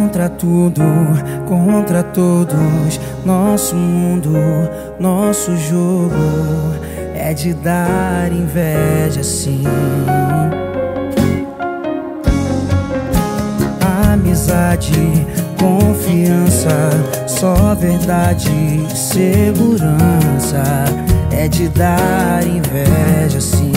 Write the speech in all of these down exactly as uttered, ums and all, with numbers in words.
Contra tudo, contra todos, nosso mundo, nosso jogo é de dar inveja, sim. Amizade, confiança, só verdade e segurança é de dar inveja, sim.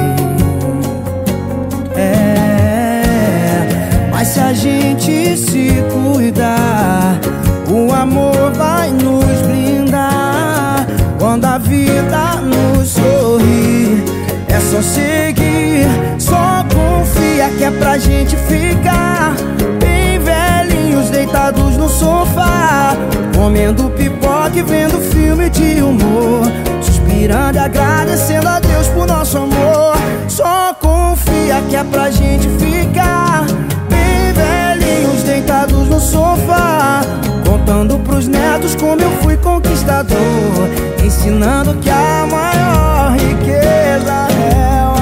É, mas se a gente se cuidar, o amor vai nos brindar. Quando a vida nos sorrir, é só seguir, só confia que é pra gente ficar bem velhinhos, deitados no sofá, comendo pipoca e vendo filme de humor, suspirando e agradecendo a Deus por nosso amor. Só confia que é pra gente ficar bem velhinhos, deitados no sofá, contando pros netos como eu fui conquistador, ensinando que a maior riqueza é o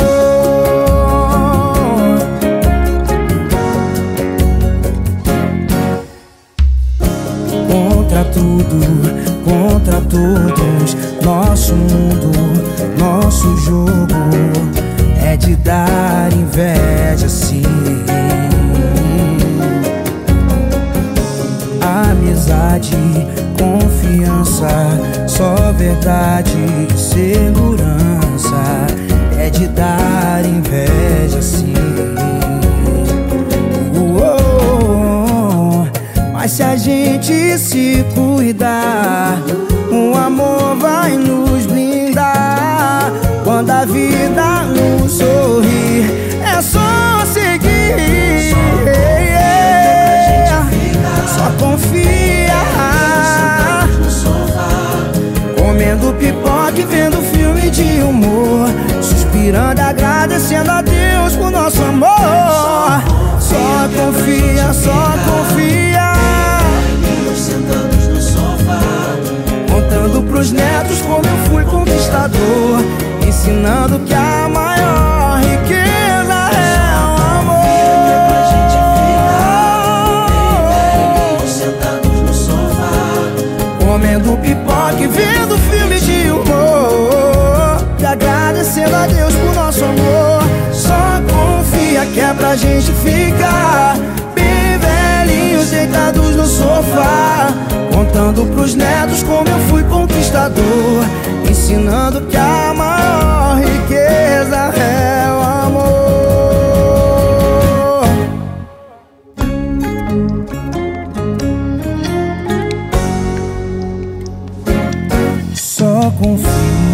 amor. Contra tudo, contra todos, nosso mundo, nosso jogo é de dar inveja, sim. Amizade, confiança, só verdade e segurança é de dar inveja, sim. Uou, mas se a gente se cuidar, o amor vai nos blindar. Quando a vida nos sorrir, é só seguir, só confia, comendo pipoca e vendo filme de humor, suspirando, agradecendo a Deus por nosso amor. Só confia, só confia, sentados no sofá, contando pros netos como eu fui conquistador, ensinando que a maior riqueza é o amor. Comendo pipoca e vendo filme de humor, e agradecendo a Deus por nosso amor. Só confia que é pra gente ficar bem velhinhos, deitados no sofá, contando pros netos como eu fui conquistador, ensinando que a maior riqueza é o amor. Só confia,